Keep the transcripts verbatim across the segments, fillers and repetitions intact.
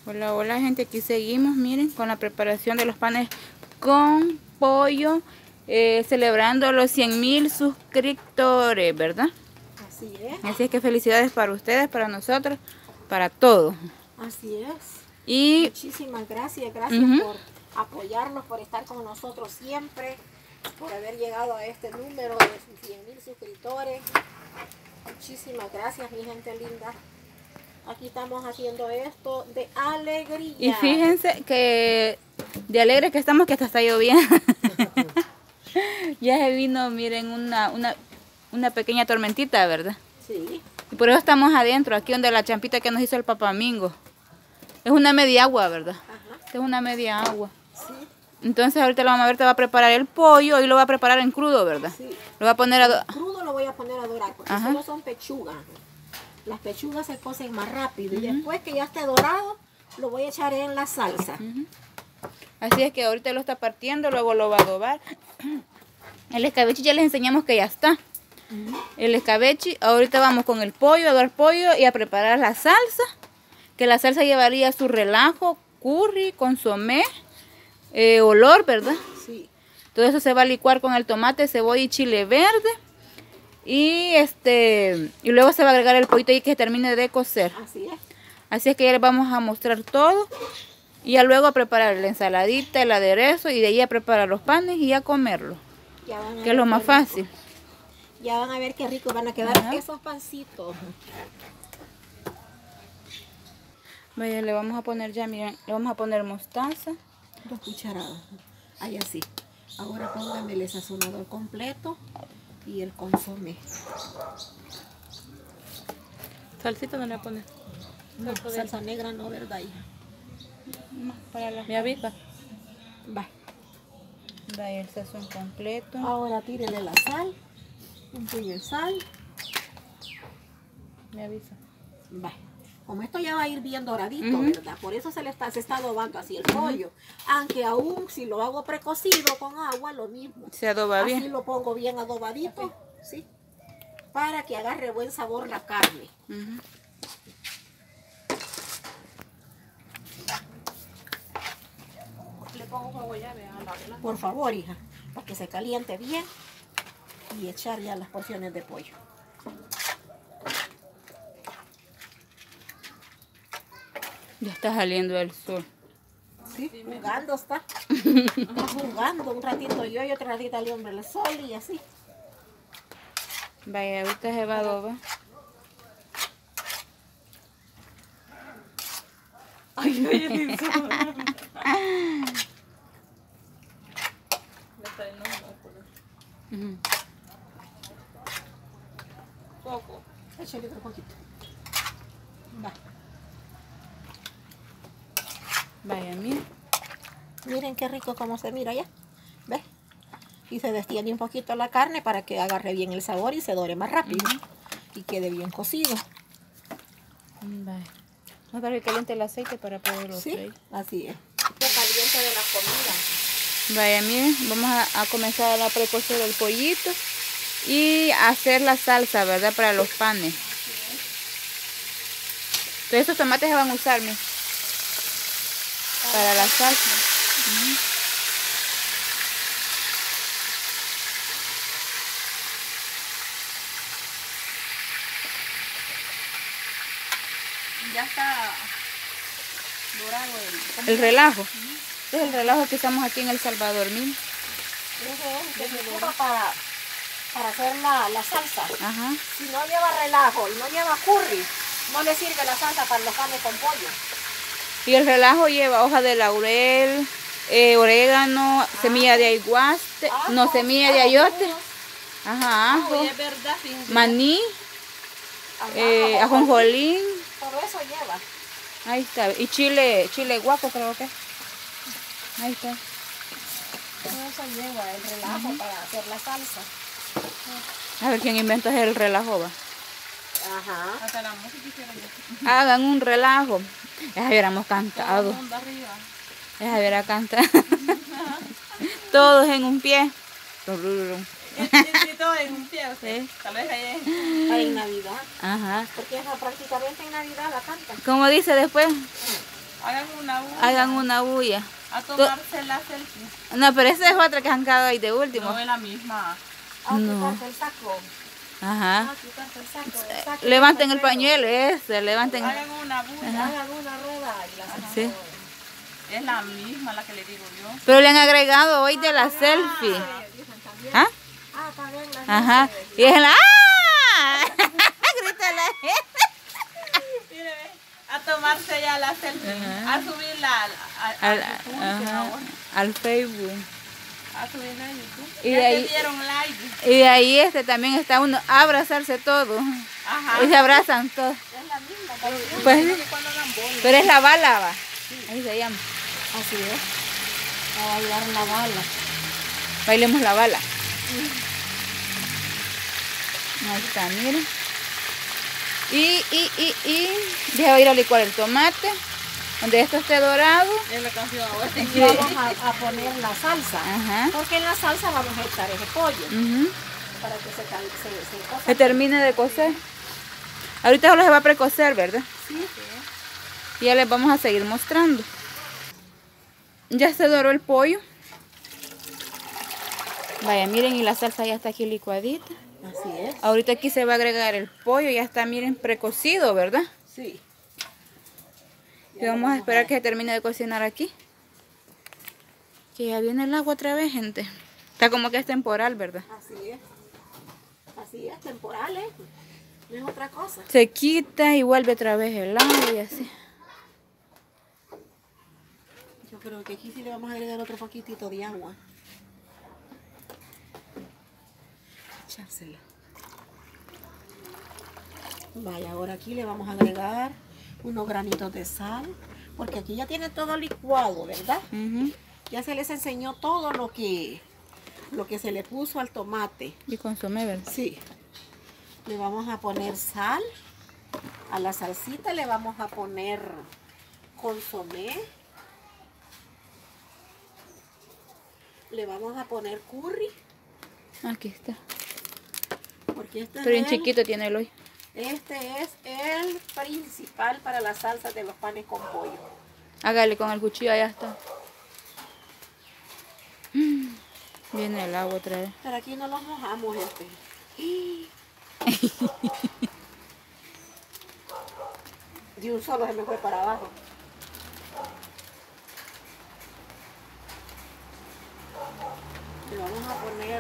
Hola, hola gente, aquí seguimos, miren, con la preparación de los panes con pollo, eh, celebrando los cien mil suscriptores, ¿verdad? Así es. Así es que felicidades para ustedes, para nosotros, para todos. Así es. Y muchísimas gracias, gracias uh-huh. por apoyarnos, por estar con nosotros siempre, por haber llegado a este número de cien mil suscriptores. Muchísimas gracias, mi gente linda. Aquí estamos haciendo esto de alegría. Y fíjense que de alegre que estamos, que hasta está lloviendo. Ya se vino, miren, una, una, una pequeña tormentita, ¿verdad? Sí. Y por eso estamos adentro, aquí donde la champita que nos hizo el papamingo. Es una media agua, ¿verdad? Ajá. Es una media agua. Sí. Entonces ahorita lo vamos a ver, te va a preparar el pollo y lo va a preparar en crudo, ¿verdad? Sí. Lo va a poner a... crudo lo voy a poner a dorar, porque Ajá. solo son pechugas. Las pechugas se cocen más rápido. Uh-huh. Y después que ya esté dorado, lo voy a echar en la salsa. Uh-huh. Así es que ahorita lo está partiendo, luego lo va a adobar. El escabeche ya les enseñamos que ya está. Uh-huh. El escabeche, ahorita vamos con el pollo, a dar pollo y a preparar la salsa. Que la salsa llevaría su relajo, curry, consomé, eh, olor, ¿verdad? Sí. Todo eso se va a licuar con el tomate, cebolla y chile verde. Y este y luego se va a agregar el pollito y que termine de cocer. Así es. Así es que ya les vamos a mostrar todo. Y ya luego a preparar la ensaladita, el aderezo y de ahí a preparar los panes y a comerlo. Ya van a que es lo más rico. fácil. Ya van a ver qué rico van a quedar Ajá. esos pancitos. Vaya, le vamos a poner ya, miren, le vamos a poner mostaza. Dos cucharadas. Ahí así. Ahora pónganme el sazonador completo. Y el consomé. ¿Salsita no le pone? No, salsa negra no, ¿verdad, hija? No, para la... ¿Me avisa? Va. Va el sazón completo. Ahora tírele la sal. Un puño de sal. Me avisa. Va. Como esto ya va a ir bien doradito, uh-huh. ¿verdad? Por eso se le está, se está adobando así el pollo. Uh-huh. Aunque aún si lo hago precocido con agua, lo mismo. Se adoba así bien. Así lo pongo bien adobadito, okay. ¿sí? Para que agarre buen sabor la carne. Uh-huh. Le pongo fuego ya, vean, la Por favor, hija, para que se caliente bien y echar ya las porciones de pollo. Ya está saliendo el sol. Sí, jugando está. Está jugando un ratito yo y otro ratito al hombre el sol y así. Vaya, ahorita se va a adobar. Ay, oye, eso. Uh-huh. Poco. Échale otro poquito. Va. Vaya, miren. Miren qué rico como se mira ya. ¿Ves? Y se destiende un poquito la carne para que agarre bien el sabor y se dore más rápido. Uh-huh. Y quede bien cocido. Vaya. Vamos a darle caliente el aceite para poderlo Sí, freír. así es. Lo caliente de la comida. Vaya, miren, vamos a, a comenzar a precocer el pollito y a hacer la salsa, ¿verdad? Para los panes. Entonces estos tomates se van a usar, miren. Para la salsa. Uh-huh. Ya está dorado el... El relajo. Uh-huh. Este es el relajo que estamos aquí en El Salvador, miren. Ese es el que para, para hacer la, la salsa. Ajá. Si no lleva relajo y no lleva curry, no le sirve la salsa para los panes con pollo. Y el relajo lleva hoja de laurel, eh, orégano, ah, semilla de aiguaste, ajo, no, semilla de ayote, ajá, ajo, oh, es verdad, maní, ajá, eh, ajonjolín. Todo eso lleva. Ahí está, y chile, chile guapo creo que. Ahí está. Todo eso lleva el relajo uh-huh. para hacer la salsa. A ver quién inventó el relajo, va. Ajá. Hasta la música hicieron yo. Hagan un relajo. Ya hubiéramos cantado. Ya hubiera cantado. Todos en un pie. Sí, todos en un pie. Sí. Tal vez ahí en Navidad. Ajá. Porque prácticamente en Navidad la cantan. ¿Cómo dice después? Hagan una bulla. Hagan una bulla. A tomarse la selfie. No, pero esa es otra que han quedado ahí de último. No es la misma. A No. quitarte el saco. Ajá. A quitarte el saco. el saco Levanten el pelo. pañuelo, ese, levanten. Hagan una bulla. Hagan una rueda y la sacan. Sí. Es la misma la que le digo yo. Pero le han agregado hoy de la selfie. Dicen también. ¿Ah? Ah, también la Ajá. dice. Y es la ¡ah! Grita la gente. Mire, a tomarse ya la selfie. Ajá. A subirla al, al, Al, al YouTube, ajá, ahora. al Facebook. A subirla a YouTube. Y Ya de te ahí- dieron like. Y de ahí este también está uno a abrazarse todo. Ajá. Y se abrazan todos. Es la misma también. Pues, Digo que cuando hagan bola. pero es la bala, va. Ahí se llama. Así es. A bailar la bala. Bailemos la bala. Ahí está, miren. Y, y, y, y, deja ir a licuar el tomate. Donde esto esté dorado. Es la canción ahora. Y vamos a, a poner la salsa. Ajá. Porque en la salsa vamos a echar ese pollo. Ujú. Para que se, cal- se, se cosa. Se termine de cocer. Ahorita solo se va a precocer, ¿verdad? Sí. Y ya les vamos a seguir mostrando. Ya se doró el pollo. Vaya, miren, y la salsa ya está aquí licuadita. Así es. Ahorita aquí se va a agregar el pollo, ya está, miren, precocido, ¿verdad? Sí. Y vamos a esperar que se termine de cocinar aquí. Que ya viene el agua otra vez, gente. Está como que es temporal, ¿verdad? Así es. Así es, temporal, ¿eh? No es otra cosa. Se quita y vuelve otra vez el agua y así. Yo creo que aquí sí le vamos a agregar otro poquitito de agua. Echársela. Vaya, ahora aquí le vamos a agregar unos granitos de sal. Porque aquí ya tiene todo licuado, ¿verdad? Ujú. Ya se les enseñó todo lo que, lo que se le puso al tomate. Y consomé, ¿verdad? Sí. Le vamos a poner sal. A la salsita le vamos a poner consomé. Le vamos a poner curry. Aquí está. Porque este, Pero bien es el, chiquito tiene el hoy. este es el principal para la salsa de los panes con pollo. Hágale con el cuchillo, allá está. Mm, Viene el agua otra vez. Pero aquí no los mojamos, este. De un solo se me fue para abajo. Le vamos a poner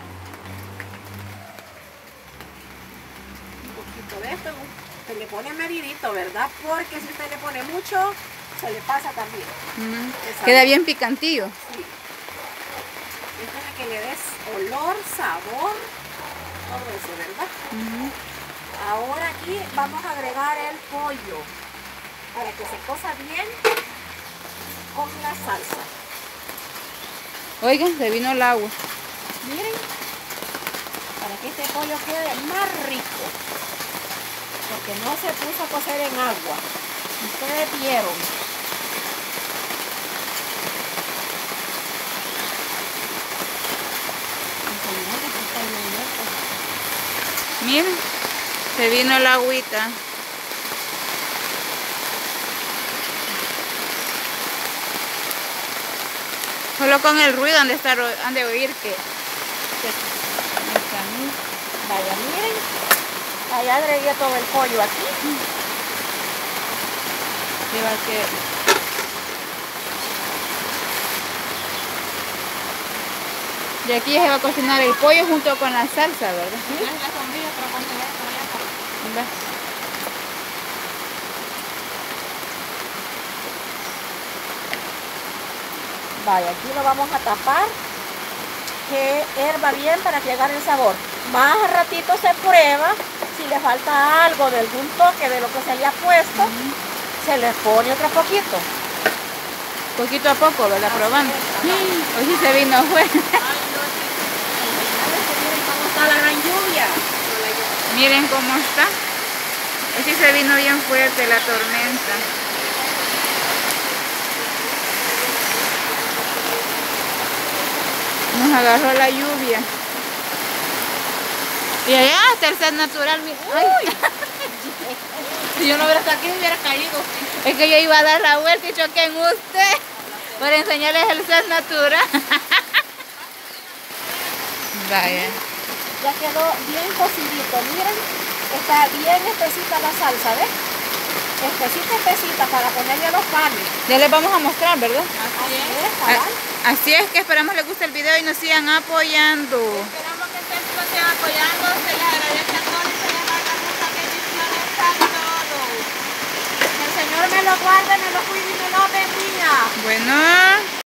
un poquito de esto. Se le pone medidito, ¿verdad? Porque si usted le pone mucho, se le pasa también. Mm, Exacto. Queda bien picantillo. Sí. Esto es que le des olor, sabor, todo eso, ¿verdad? Ujú. Ahora aquí vamos a agregar el pollo para que se cosa bien con la salsa. Oigan, se vino el agua. Miren, para que este pollo quede más rico, porque no se puso a cocer en agua. Ustedes vieron. Miren, se vino el agüita. Solo con el ruido han de, estar, han de oír que... que está muy- Vaya, miren. Allá agregué todo el pollo aquí. lleva que... Y aquí ya se va a cocinar el pollo junto con la salsa, ¿verdad? Es la sombrilla, pero con esto ya está. Va. Vaya, aquí lo vamos a tapar, que herva bien para que agarre el sabor. Más ratito se prueba, si le falta algo de algún toque de lo que se le ha puesto, se le pone otro poquito. Poquito a poco, ¿verdad? Probando. es, Hoy sí se vino fuerte. Miren cómo está la gran lluvia. Miren cómo está. Hoy sí se vino bien fuerte la tormenta. Nos agarró la lluvia. Y allá está el ser natural. Mira. Ay. Si yo no hubiera estado aquí, me hubiera caído. Es que yo iba a dar la vuelta y choqué en usted para enseñarles el ser natural. Vaya. Ya quedó bien cocidito, miren, está bien espesita la salsa, ¿ves? Espesita, espesita para ponerle los panes. Ya les vamos a mostrar, ¿verdad? Así es. Es, cabal. Así es que esperamos les guste el video y nos sigan apoyando. Esperamos que siempre nos sigan apoyando. Se les agradece a todos y se les manda muchas bendiciones a todos. Que el Señor me lo guarde, me lo cuide y me lo bendiga. Bueno.